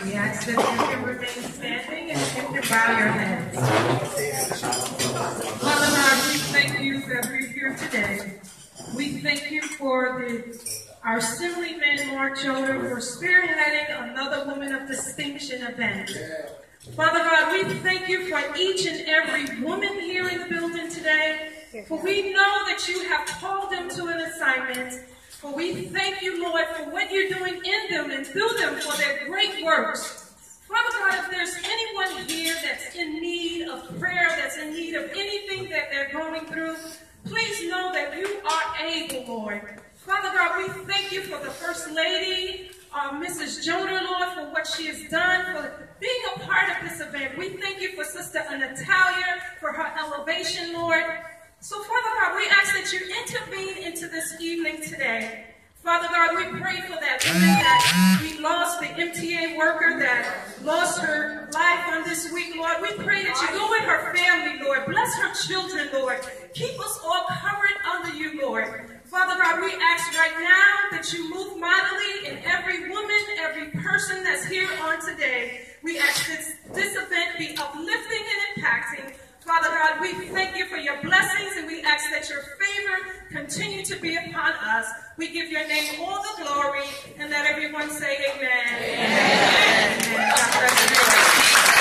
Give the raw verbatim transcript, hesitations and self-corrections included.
We ask that you can remain standing and you can bow your heads. Father God, we thank you that we're here today. We thank you for the, our Assemblyman Mark Yoder for spearheading another Woman of Distinction event. Father God, we thank you for each and every woman here in the building today, for we know that you have called them to an assignment. For we thank you, Lord, for what you're doing in them and through them for their great works. Father God, if there's anyone here that's in need of prayer, that's in need of anything that they're going through, please know that you are able, Lord. Father God, we thank you for the First Lady, uh, Missus Yoder, Lord, for what she has done, for being a part of this event. We thank you for Sister Natalia, for her elevation, Lord. So, Father God, we ask that you intervene into this evening today. Father God, we pray for that woman that we lost, the M T A worker that lost her life on this week, Lord. We pray that you go with her family, Lord. Bless her children, Lord. Keep us all covered under you, Lord. Father God, we ask right now that you move mightily in every woman, every person that's here on today. We ask that this event be uplifting and impacting. Father God, we thank you for your blessings, and we ask that your favor continue to be upon us. We give your name all the glory, and let everyone say amen. Amen. Amen. God bless you.